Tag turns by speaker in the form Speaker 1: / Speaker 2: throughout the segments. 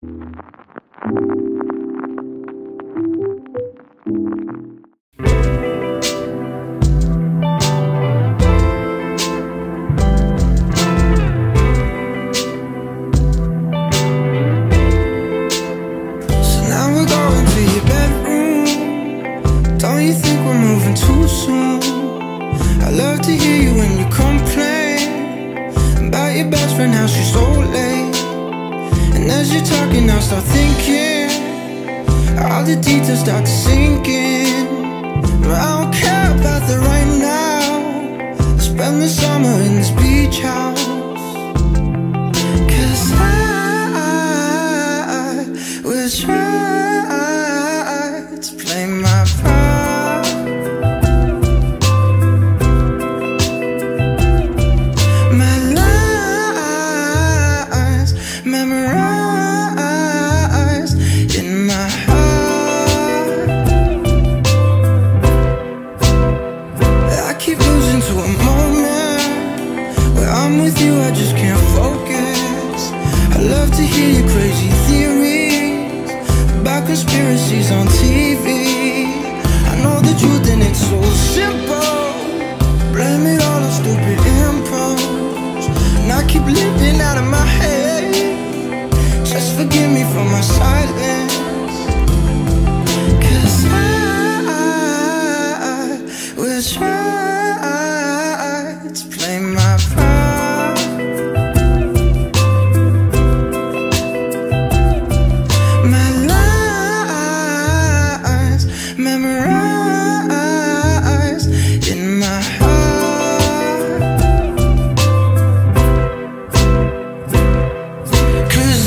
Speaker 1: Now she's so late, and as you're talking I start thinking, all the details start to sink in. But I don't care about that right now. I spend the summer in this beach house, 'cause I will try to play my part. Memorized in my heart. I keep losing to a moment where I'm with you, I just can't focus. I love to hear your crazy theories about conspiracies on TV. I know the truth and it's so simple. Blame it all on stupid impulse, and I keep living out of my head. Just forgive me for my silence, 'cause I will try to play my part. My lines memorized in my heart. 'Cause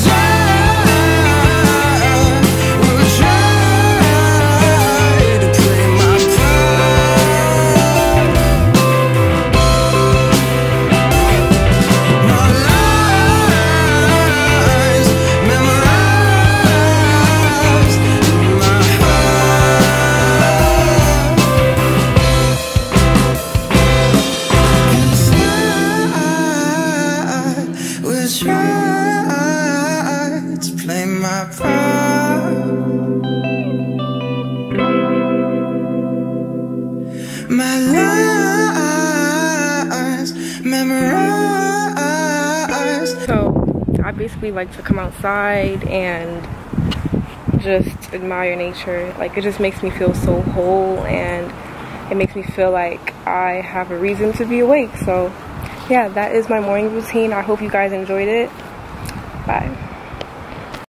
Speaker 1: my lines memorized.
Speaker 2: So I basically like to come outside and just admire nature. Like, it just makes me feel so whole, and it makes me feel like I have a reason to be awake. So yeah, that is my morning routine. I hope you guys enjoyed it. Bye.